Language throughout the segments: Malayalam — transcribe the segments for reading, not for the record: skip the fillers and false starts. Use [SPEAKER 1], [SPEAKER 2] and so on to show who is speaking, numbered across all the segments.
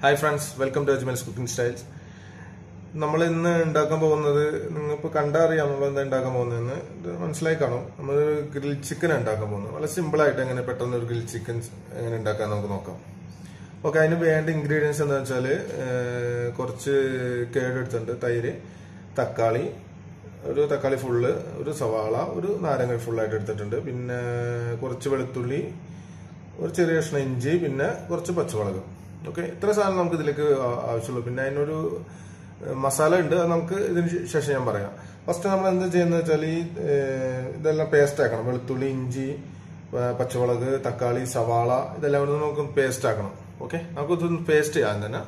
[SPEAKER 1] Hi friends, welcome to Ajmal's Cooking Styles. നമ്മൾ ഇന്ന് ഉണ്ടാക്കാൻ പോകുന്നത് നിങ്ങൾക്ക് കണ്ടറിയാം നമ്മൾ എന്താ ഉണ്ടാക്കാൻ പോകുന്നതെന്ന് മനസ്സിലായി കാണും. നമ്മൾ ഗ്രിൽ ചിക്കൻ ഉണ്ടാക്കാൻ പോകുന്നത് വളരെ സിമ്പിൾ ആയിട്ട് എങ്ങനെ പെട്ടെന്ന് ഒരു ഗ്രിൽ ചിക്കൻ എങ്ങനെ ഉണ്ടാക്കാൻ നമുക്ക് നോക്കാം. ഓക്കെ, അതിന് വേണ്ട ഇൻഗ്രീഡിയൻസ് എന്താ വെച്ചാൽ കുറച്ച് കേട് എടുത്തിട്ടുണ്ട്, തൈര്, തക്കാളി, ഒരു തക്കാളി ഫുള്ള്, ഒരു സവാള, ഒരു നാരങ്ങ ഫുള്ളായിട്ട് എടുത്തിട്ടുണ്ട്, പിന്നെ കുറച്ച് വെളുത്തുള്ളി, ഒരു ചെറിയ കഷ്ണം ഇഞ്ചി, പിന്നെ കുറച്ച് പച്ചമുളക്. ഓക്കെ, ഇത്ര സാധനം നമുക്ക് ഇതിലേക്ക് ആവശ്യമുള്ളൂ. പിന്നെ അതിനൊരു മസാല ഉണ്ട്, അത് നമുക്ക് ഇതിന് ശേഷം ഞാൻ പറയാം. ഫസ്റ്റ് നമ്മൾ എന്ത് ചെയ്യുന്നത് വെച്ചാൽ ഇതെല്ലാം പേസ്റ്റ് ആക്കണം. വെളുത്തുള്ളി, ഇഞ്ചി, പച്ചമുളക്, തക്കാളി, സവാള, ഇതെല്ലാം കൂടെ നമുക്ക് പേസ്റ്റ് ആക്കണം. ഓക്കെ, നമുക്കിതൊന്ന് പേസ്റ്റ് ചെയ്യാൻ തന്നെ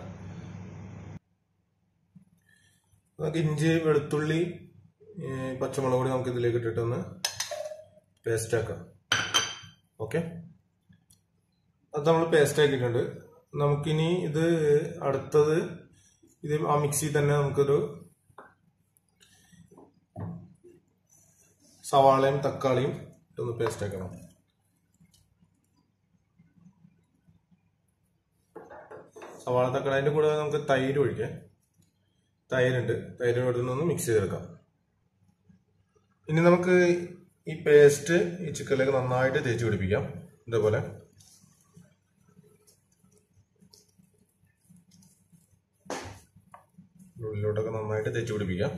[SPEAKER 1] നമുക്ക് ഇഞ്ചി, വെളുത്തുള്ളി, പച്ചമുളക് കൂടി നമുക്ക് ഇതിലേക്ക് ഇട്ടിട്ടൊന്ന് പേസ്റ്റ് ആക്കാം. ഓക്കെ, അത് നമ്മൾ പേസ്റ്റ് ആക്കിയിട്ടുണ്ട്. നമുക്കിനി ഇത് അടുത്തത് ഇത് ആ മിക്സി തന്നെ നമുക്കൊരു സവാളയും തക്കാളിയും ഒന്ന് പേസ്റ്റ് ആക്കണം. സവാള തക്കാളി അതിൻ്റെ കൂടെ നമുക്ക് തൈര് ഒഴിക്കാം. തൈരുണ്ട്, തൈര് ഒന്ന് മിക്സ് ചെയ്തെടുക്കാം. ഇനി നമുക്ക് ഈ പേസ്റ്റ് ഈ ചിക്കനിലേക്ക് നന്നായിട്ട് തേച്ച് പിടിപ്പിക്കാം. ഇതേപോലെ ഉള്ളിലോട്ടൊക്കെ നന്നായിട്ട് തേച്ച് പിടിപ്പിക്കാം.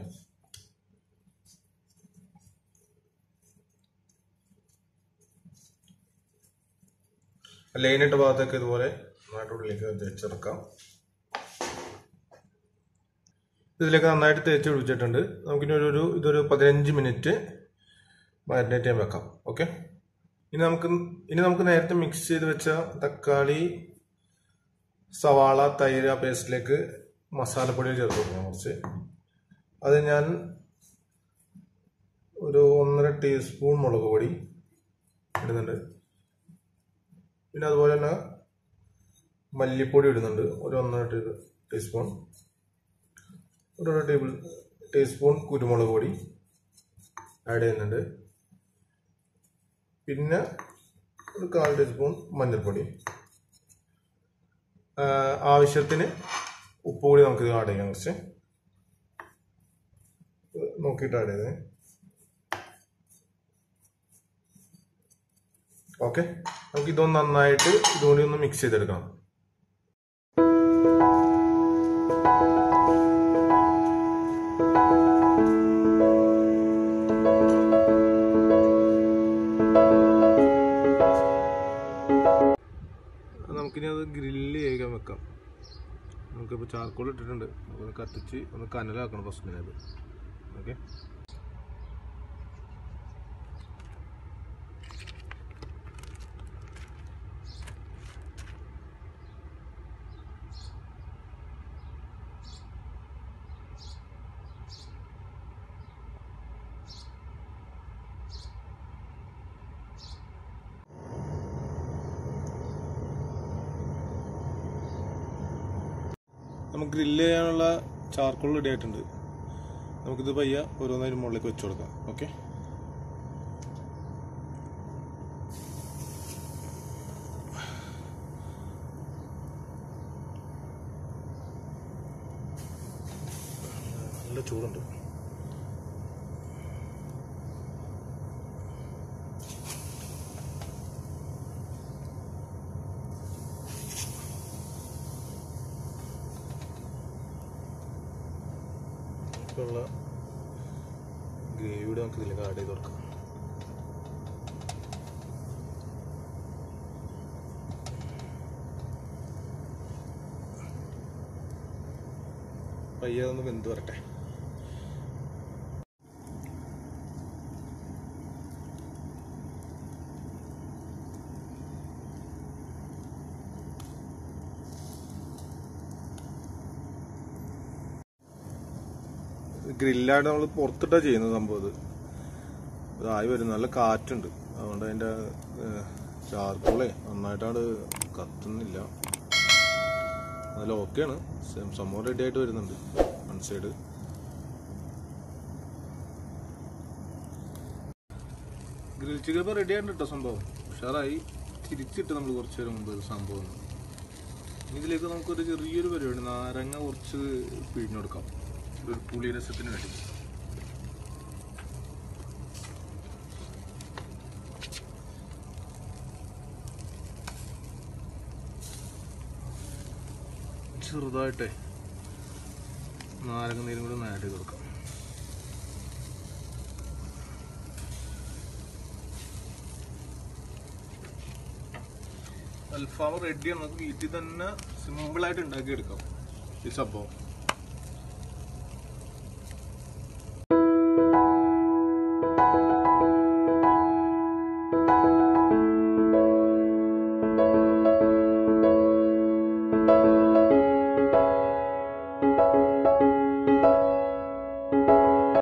[SPEAKER 1] ലൈനിട്ട ഭാഗത്തൊക്കെ ഇതുപോലെ നന്നായിട്ട് ഉള്ളിലേക്ക് തേച്ചെടുക്കാം. ഇതിലേക്ക് നന്നായിട്ട് തേച്ച് പിടിച്ചിട്ടുണ്ട്. നമുക്കിനി ഇതൊരു 15 മിനിറ്റ് മാരിനേറ്റ് ചെയ്യാൻ വെക്കാം. ഓക്കെ, ഇനി നമുക്ക് നേരത്തെ മിക്സ് ചെയ്ത് വെച്ച തക്കാളി, സവാള, തൈര് ആ പേസ്റ്റിലേക്ക് മസാലപ്പൊടികൾ ചേർത്ത് കൊടുക്കണം. കുറച്ച് അത് ഞാൻ ഒരു 1.5 ടീസ്പൂൺ മുളക് പൊടി ഇടുന്നുണ്ട്. പിന്നെ അതുപോലെ തന്നെ മല്ലിപ്പൊടി ഇടുന്നുണ്ട്, ഒരു 1.5 ടീസ്പൂൺ. ഒരു ടീസ്പൂൺ കുരുമുളക് പൊടി ആഡ് ചെയ്യുന്നുണ്ട്. പിന്നെ ഒരു 1/4 ടീസ്പൂൺ മഞ്ഞൾപ്പൊടി. ആവശ്യത്തിന് ഉപ്പ് കൂടി നമുക്ക് ആഡ് ചെയ്യാം. കുറച്ച് നോക്കിയിട്ട് ആഡ് ചെയ്തേ. ഓക്കെ, നമുക്ക് ഇതൊന്ന് നന്നായിട്ട് ഇതുകൂടി ഒന്ന് മിക്സ് ചെയ്തെടുക്കണം. നമുക്കിനി അത് ഗ്രില്ല് ചെയ്യാൻ വെക്കാം. നമുക്കിപ്പോൾ ചാർക്കോൾ ഇട്ടിട്ടുണ്ട്, അതുപോലെ കത്തിച്ച് ഒന്ന് കനലാക്കണം ഫസ്റ്റിനെ അത്. ഓക്കെ, നമുക്ക് ഗ്രില്ല് ചെയ്യാനുള്ള ചാർക്കോൾ റെഡി ആയിട്ടുണ്ട്. നമുക്കിത് പയ്യ ഓരോന്നതിന് മുകളിലേക്ക് വെച്ച് കൊടുക്കാം. ഓക്കെ, നല്ല ചൂടുണ്ട്. ഉള്ള ഗ്രേവിയുടെ നമുക്ക് ഇതിലേക്ക് ആഡ് ചെയ്ത് കൊടുക്കാം. പയ്യെ ഒന്ന് വെന്ത് വരട്ടെ. ഗ്രില്ലായിട്ട് നമ്മൾ പുറത്തിട്ടാണ് ചെയ്യുന്നത് സംഭവം. ഇതായി വരും, നല്ല കാറ്റുണ്ട്, അതുകൊണ്ട് അതിൻ്റെ ചാർക്കോളേ നന്നായിട്ടാണ് കത്തുന്നില്ല. നല്ല ഓക്കെയാണ്, സംഭവം റെഡി ആയിട്ട് വരുന്നുണ്ട്. വൺ സൈഡ് ഗ്രിൽ ചിക്കൻ ഇപ്പോൾ റെഡി ആയിട്ട് കേട്ടോ. സംഭവം ഉഷാറായി. തിരിച്ചിട്ട് നമ്മൾ കുറച്ച് നേരം മുമ്പ് സംഭവം ഇതിലേക്ക് നമുക്കൊരു ചെറിയൊരു പരിപാടി, നാരങ്ങ കുറച്ച് പിഴിഞ്ഞു കൊടുക്കാം ഒരു പുളി രസത്തിന് വേണ്ടി. ചെറുതായിട്ടേ നാരങ്ങ നീരും കൂടി ഒന്ന് ആഡ് ചെയ്ത് കൊടുക്കാം. അൽഫാം റെഡിയാണ്. നമുക്ക് വീട്ടിൽ തന്നെ സിമ്പിളായിട്ട് ഉണ്ടാക്കിയെടുക്കാം ഈ സംഭവം.